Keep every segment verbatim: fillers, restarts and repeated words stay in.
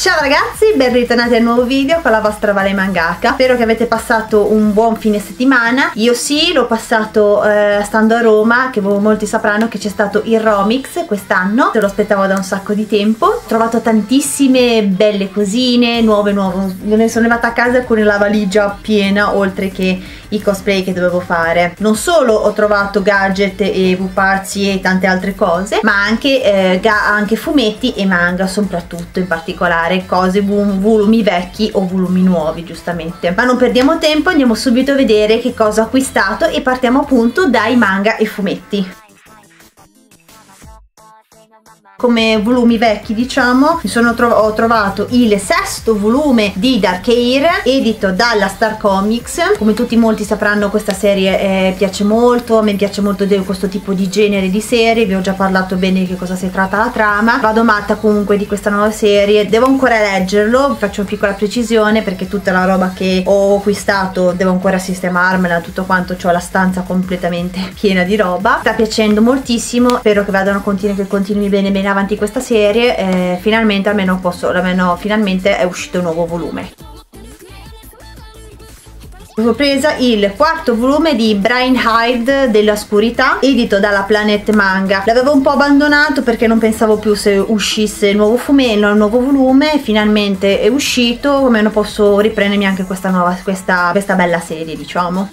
Ciao ragazzi, ben ritornati al nuovo video con la vostra Vale Mangaka. Spero che avete passato un buon fine settimana. Io sì, l'ho passato eh, stando a Roma, che molti sapranno che c'è stato il Romix quest'anno. Te lo aspettavo da un sacco di tempo. Ho trovato tantissime belle cosine, nuove, nuove. Ne sono arrivata a casa con la valigia piena, oltre che i cosplay che dovevo fare. Non solo ho trovato gadget e pupazzi e tante altre cose, ma anche, eh, anche fumetti e manga, soprattutto in particolare cose, volumi vecchi o volumi nuovi, giustamente. Ma non perdiamo tempo, andiamo subito a vedere che cosa ho acquistato e partiamo appunto dai manga e fumetti. Come volumi vecchi, diciamo, mi sono tro ho trovato il sesto volume di Dark Air, edito dalla Star Comics. Come tutti molti sapranno, questa serie eh, piace molto, a me piace molto di questo tipo di genere di serie, vi ho già parlato bene di che cosa si tratta la trama. Vado matta comunque di questa nuova serie, devo ancora leggerlo, vi faccio una piccola precisione perché tutta la roba che ho acquistato devo ancora sistemarmela, tutto quanto, ho la stanza completamente piena di roba. Sta piacendo moltissimo, spero che vadano continui, che continui bene bene avanti questa serie. Eh, finalmente almeno posso almeno finalmente è uscito un nuovo volume. Ho preso il quarto volume di Brain Hide dell'oscurità, edito dalla Planet Manga. L'avevo un po' abbandonato perché non pensavo più se uscisse il nuovo fumetto, il nuovo volume. Finalmente è uscito, almeno posso riprendermi anche questa nuova questa, questa bella serie, diciamo.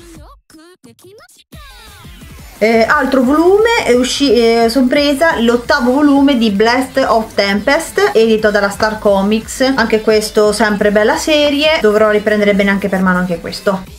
Eh, altro volume, è uscito, eh, sono presa l'ottavo volume di Blast of Tempest, edito dalla Star Comics. Anche questo sempre bella serie, dovrò riprendere bene anche per mano anche questo.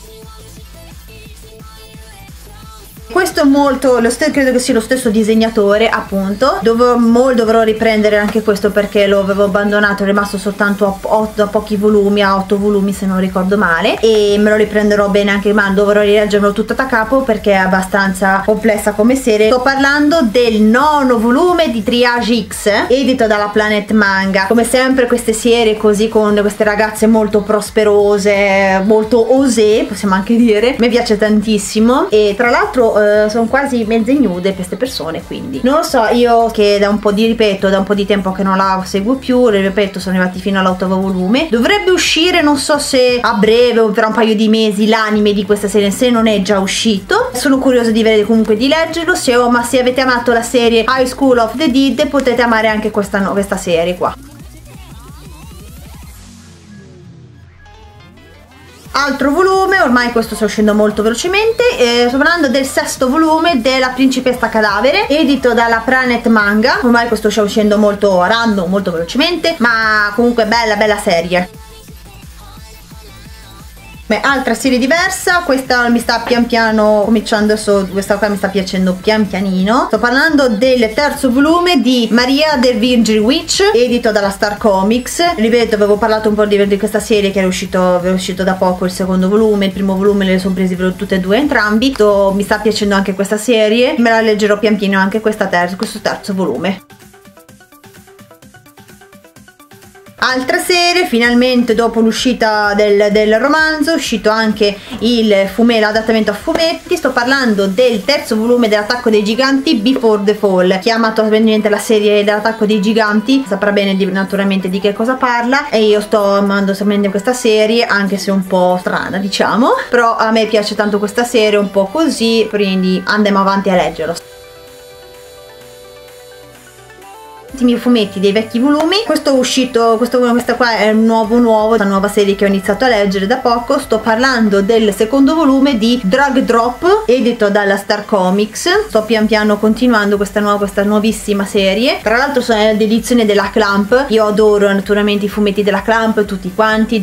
Questo è molto, lo credo che sia lo stesso disegnatore, appunto. Dov dovrò riprendere anche questo perché lo avevo abbandonato, è rimasto soltanto a, otto, a pochi volumi, a otto volumi se non ricordo male, e me lo riprenderò bene anche, ma dovrò rileggerlo tutto da capo perché è abbastanza complessa come serie. Sto parlando del nono volume di Triage X, edito dalla Planet Manga. Come sempre queste serie così, con queste ragazze molto prosperose, molto osé, possiamo anche dire, mi piace tantissimo. E tra l'altro sono quasi mezze nude queste persone, quindi non lo so, io che da un po' di ripeto da un po' di tempo che non la seguo più, ripeto, sono arrivati fino all'ottavo volume. Dovrebbe uscire, non so se a breve o tra un paio di mesi, l'anime di questa serie, se non è già uscito. Sono curiosa di vedere, comunque di leggerlo. Se, oh, ma se avete amato la serie High School of the Dead, potete amare anche questa, no, questa serie qua. Altro volume, ormai questo sta uscendo molto velocemente, eh, sto parlando del sesto volume della Principessa Cadavere, edito dalla Planet Manga. Ormai questo sta uscendo molto random, molto velocemente, ma comunque bella bella serie. Beh, altra serie diversa, questa mi sta pian piano cominciando, adesso questa qua mi sta piacendo pian pianino. Sto parlando del terzo volume di Maria the Virgin Witch, edito dalla Star Comics. Ripeto, avevo parlato un po' di, di questa serie che era uscito, è uscito da poco il secondo volume, il primo volume le sono presi per tutte e due entrambi. Sto, mi sta piacendo anche questa serie, me la leggerò pian piano anche questa terzo, questo terzo volume. Altra serie, finalmente dopo l'uscita del, del romanzo è uscito anche il fumetto, l'adattamento a fumetti. Sto parlando del terzo volume dell'Attacco dei Giganti, Before the Fall. Chi ha amato la serie dell'Attacco dei Giganti saprà bene di, naturalmente di che cosa parla, e io sto amando sempre questa serie, anche se un po' strana, diciamo, però a me piace tanto questa serie, un po' così, quindi andiamo avanti a leggerlo. I miei fumetti dei vecchi volumi. Questo è uscito, questo, questa qua è un nuovo nuovo, una nuova serie che ho iniziato a leggere da poco. Sto parlando del secondo volume di Drag Drop, edito dalla Star Comics. Sto pian piano continuando questa, nuova, questa nuovissima serie. Tra l'altro sono l'edizione della Clamp, io adoro naturalmente i fumetti della Clamp, tutti quanti.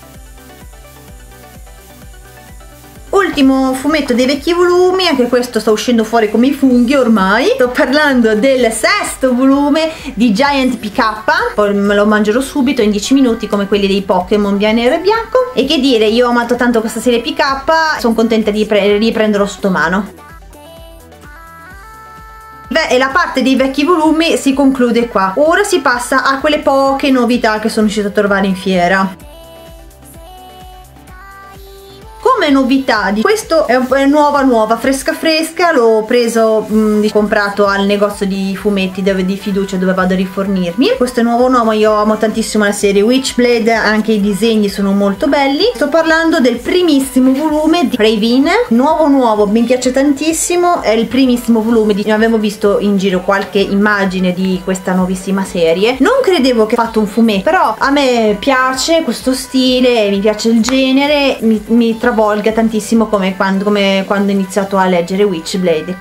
Ultimo fumetto dei vecchi volumi, anche questo sta uscendo fuori come i funghi ormai. Sto parlando del sesto volume di Giant P K, poi me lo mangerò subito in dieci minuti come quelli dei Pokémon nero e bianco. E che dire, io ho amato tanto questa serie P K, sono contenta di riprenderlo sotto mano. Beh, e la parte dei vecchi volumi si conclude qua. Ora si passa a quelle poche novità che sono riuscita a trovare in fiera. Come come novità di questo è, è nuova nuova fresca fresca, l'ho preso mh, comprato al negozio di fumetti dove di fiducia dove vado a rifornirmi. Questo è nuovo nuovo, io amo tantissimo la serie Witchblade, anche i disegni sono molto belli. Sto parlando del primissimo volume di Raven, nuovo nuovo, mi piace tantissimo, è il primissimo volume di... avevo visto in giro qualche immagine di questa nuovissima serie, non credevo che fatto un fumetto, però a me piace questo stile, mi piace il genere, mi, mi travolga tantissimo come quando, come quando ho iniziato a leggere Witchblade.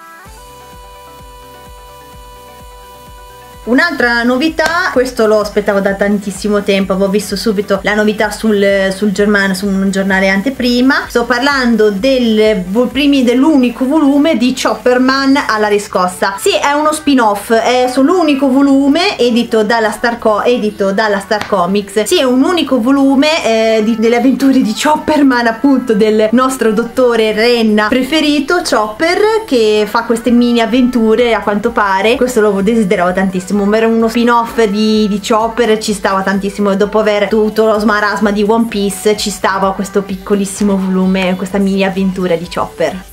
Un'altra novità, questo lo aspettavo da tantissimo tempo, avevo visto subito la novità sul, sul Germano, su un giornale anteprima. Sto parlando del dell'unico volume di Chopperman alla riscossa. Sì, è uno spin-off, è sull'unico volume edito dalla Star, Co edito dalla Star Comics. Sì, è un unico volume eh, di, delle avventure di Chopperman, appunto del nostro dottore Renna preferito, Chopper, che fa queste mini avventure a quanto pare. Questo lo desideravo tantissimo. Era uno spin-off di, di Chopper, ci stava tantissimo, dopo aver tutto lo smarasma di One Piece ci stava questo piccolissimo volume, questa mini avventura di Chopper.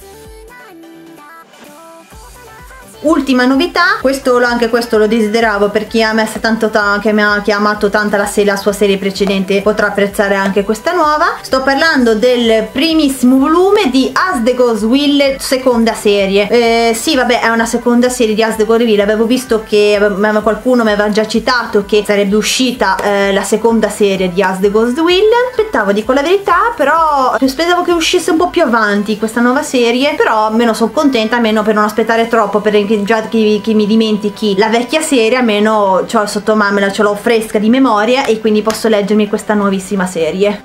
Ultima novità, questo anche questo lo desideravo, per chi ha messo tanto che mi ha, che ha amato tanta la, la sua serie precedente potrà apprezzare anche questa nuova. Sto parlando del primissimo volume di As the Ghost Will, seconda serie. Eh, sì, vabbè, è una seconda serie di As the Ghost Will. Avevo visto che qualcuno mi aveva già citato che sarebbe uscita eh, la seconda serie di As the Ghost Will. Aspettavo, dico la verità, però speravo che uscisse un po' più avanti questa nuova serie, però me ne sono contenta, almeno per non aspettare troppo, per che già che, che mi dimentichi la vecchia serie, almeno c'ho sotto mano, ce l'ho fresca di memoria e quindi posso leggermi questa nuovissima serie.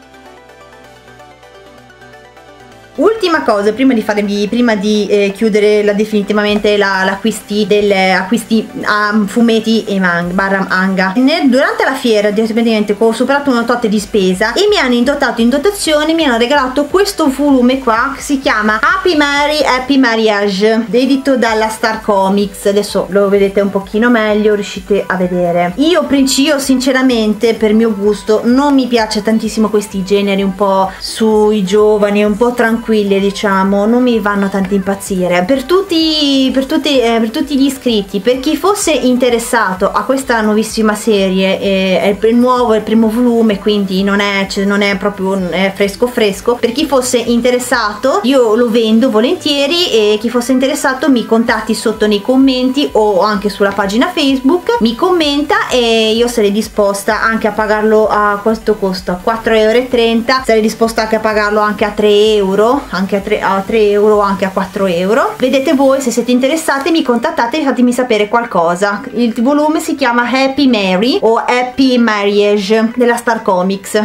Ultima cosa, prima di farvi, prima di eh, chiudere la, definitivamente l'acquisti la, del acquisti a fumetti e manga, barra manga. Nel, durante la fiera, direttamente ho superato una tot di spesa e mi hanno indottato in dotazione, mi hanno regalato questo volume qua che si chiama Happy Mary Happy Marriage, edito dalla Star Comics. Adesso lo vedete un pochino meglio, riuscite a vedere. Io, io sinceramente, per mio gusto, non mi piace tantissimo questi generi un po' sui giovani, un po' tranquilli, diciamo, non mi vanno tanto impazzire. Per tutti, per tutti, eh, per tutti gli iscritti, per chi fosse interessato a questa nuovissima serie, eh, è il nuovo, è il primo volume, quindi non è, cioè, non è proprio è fresco fresco. Per chi fosse interessato, io lo vendo volentieri, e chi fosse interessato mi contatti sotto nei commenti o anche sulla pagina Facebook, mi commenta e io sarei disposta anche a pagarlo. A questo costa quattro e trenta euro, sarei disposta anche a pagarlo anche a tre euro, anche a tre, a tre euro, anche a quattro euro. Vedete voi, se siete interessati mi contattate e fatemi sapere qualcosa. Il volume si chiama Happy Mary o Happy Marriage della Star Comics.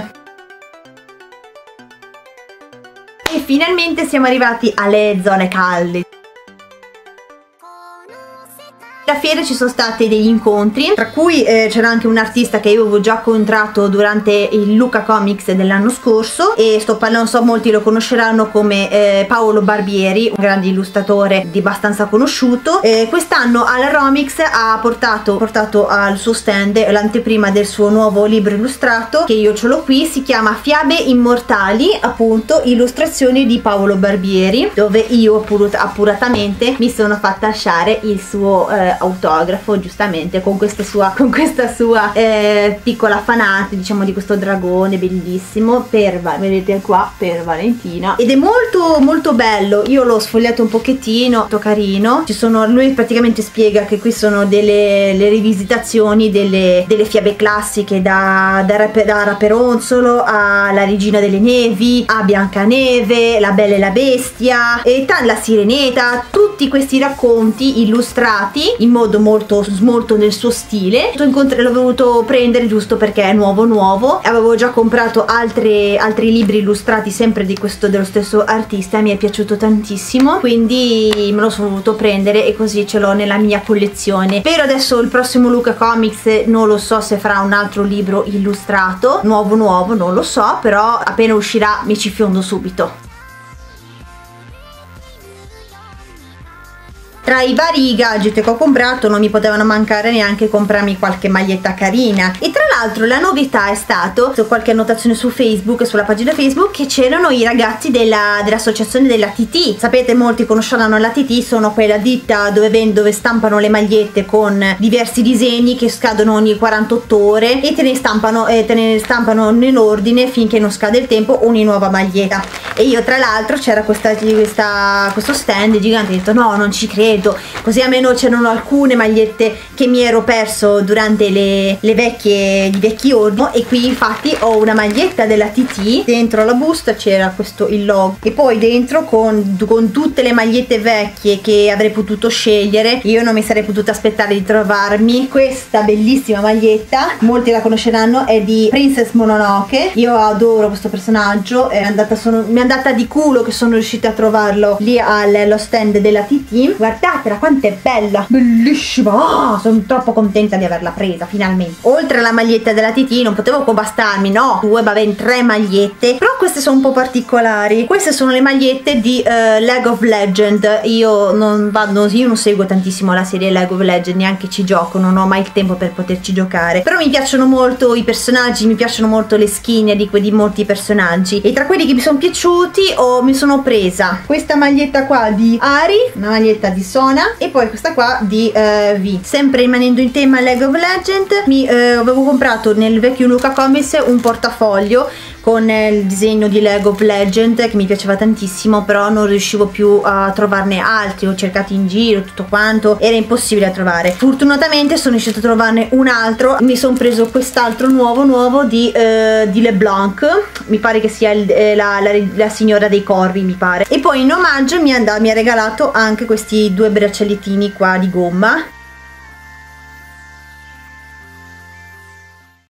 E finalmente siamo arrivati alle zone calde. La fiera ci sono stati degli incontri, tra cui eh, c'era anche un artista che io avevo già incontrato durante il Luca Comics dell'anno scorso, e sto parlando, so molti lo conosceranno come eh, Paolo Barbieri, un grande illustratore di abbastanza conosciuto. Eh, quest'anno alla Romix ha portato, portato al suo stand l'anteprima del suo nuovo libro illustrato, che io ce l'ho qui, si chiama Fiabe Immortali, appunto illustrazioni di Paolo Barbieri, dove io appuratamente mi sono fatta lasciare il suo eh, autografo, giustamente, con questa sua con questa sua eh, piccola fanata, diciamo, di questo dragone bellissimo per, vedete qua, per Valentina, ed è molto molto bello. Io l'ho sfogliato un pochettino, molto carino. Ci sono, lui praticamente spiega che qui sono delle le rivisitazioni delle, delle fiabe classiche, da, da, da Raperonzolo alla Regina delle Nevi, a Biancaneve, La Bella e la Bestia e la Sirenetta, tutti questi racconti illustrati in modo molto molto nel suo stile. L'ho voluto prendere giusto perché è nuovo nuovo, avevo già comprato altre, altri libri illustrati sempre di questo, dello stesso artista, mi è piaciuto tantissimo, quindi me lo sono voluto prendere e così ce l'ho nella mia collezione. Per adesso il prossimo Luca Comics non lo so se farà un altro libro illustrato nuovo nuovo, non lo so, però appena uscirà mi ci fiondo subito. Tra i vari gadget che ho comprato non mi potevano mancare neanche comprarmi qualche maglietta carina, e tra l'altro la novità è stato, su qualche annotazione su Facebook, sulla pagina Facebook, che c'erano i ragazzi della, dell'associazione della T T. Sapete, molti conosceranno la T T, sono quella ditta dove, dove stampano le magliette con diversi disegni che scadono ogni quarantotto ore e te ne stampano, eh, te ne stampano nell'ordine finché non scade il tempo ogni nuova maglietta. E io tra l'altro c'era questa, questa, questo stand gigante, ho detto no, non ci credo, così almeno c'erano alcune magliette che mi ero perso durante le, le vecchie, i vecchi ordini. E qui infatti ho una maglietta della T T, dentro la busta c'era questo il logo e poi dentro con, con tutte le magliette vecchie che avrei potuto scegliere. Io non mi sarei potuta aspettare di trovarmi questa bellissima maglietta, molti la conosceranno, è di Princess Mononoke. Io adoro questo personaggio, è andata, sono, mi è andata di culo che sono riuscita a trovarlo lì allo stand della T T. Guardatela quanto è bella, bellissima, oh, sono troppo contenta di averla presa finalmente. Oltre alla maglietta della T T non potevo bastarmi, no, due, ma ben tre magliette, però queste sono un po' particolari. Queste sono le magliette di uh, League of Legends. Io non vado, io non seguo tantissimo la serie League of Legends, neanche ci gioco, non ho mai il tempo per poterci giocare, però mi piacciono molto i personaggi, mi piacciono molto le skin di, di molti personaggi, e tra quelli che mi sono piaciuti oh, mi sono presa questa maglietta qua di Ari, una maglietta di Sona, e poi questa qua di uh, V. Sempre rimanendo in tema League of Legends, mi uh, avevo comprato nel vecchio Luca Comics un portafoglio con il disegno di League of Legends che mi piaceva tantissimo, però non riuscivo più a trovarne altri, ho cercato in giro tutto quanto, era impossibile da trovare. Fortunatamente sono riuscita a trovarne un altro, mi sono preso quest'altro nuovo nuovo di, eh, di LeBlanc, mi pare che sia il, eh, la, la, la signora dei corvi, mi pare. E poi in omaggio mi, mi ha regalato anche questi due braccialettini qua di gomma,